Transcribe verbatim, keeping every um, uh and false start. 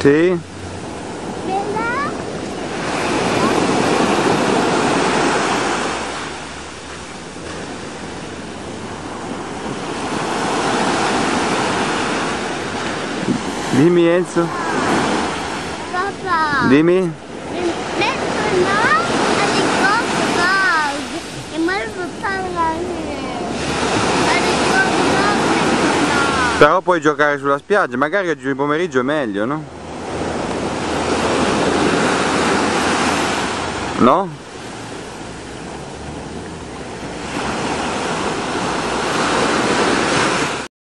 Sì? Bella? Dimmi Enzo. Papà. Dimmi. Adesso no, adesso e mai buttare la adesso no. Però puoi giocare sulla spiaggia, magari oggi pomeriggio è meglio, no? No?